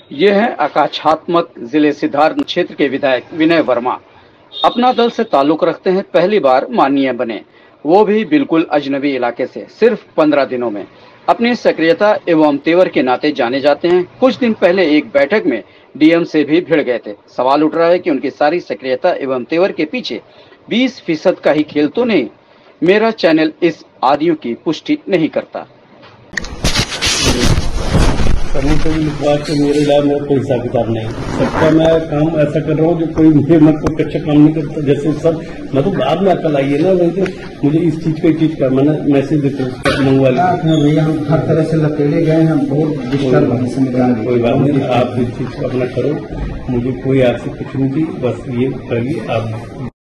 ये है आकांक्षात्मक जिले सिद्धार्थ क्षेत्र के विधायक विनय वर्मा। अपना दल से ताल्लुक रखते हैं, पहली बार माननीय बने, वो भी बिल्कुल अजनबी इलाके से। सिर्फ 15 दिनों में अपनी सक्रियता एवं तेवर के नाते जाने जाते हैं। कुछ दिन पहले एक बैठक में डीएम से भी भिड़ गए थे। सवाल उठ रहा है कि उनकी सारी सक्रियता एवं तेवर के पीछे 20% का ही खेल तो नहीं। मेरा चैनल इस आदियों की पुष्टि नहीं करता। कभी कभी लिखवा के मेरे लाभ में कोई हिसाब किताब नहीं। सबका मैं काम ऐसा कर रहा हूँ जो कोई मुझे मत कोई अच्छा काम नहीं करता। जैसे सब मतलब बाद में अकल आई है ना, मुझे इस चीज का मैंने मैसेज देते मंगवा लिया। भैया हम हर तरह से लपेटे गए हैं, बहुत डिस्टर्ब है संविधान। कोई बात नहीं, आप इस चीज को अपना करो, मुझे कोई आपसे कुछ नहीं चाहिए, बस ये करिए आप।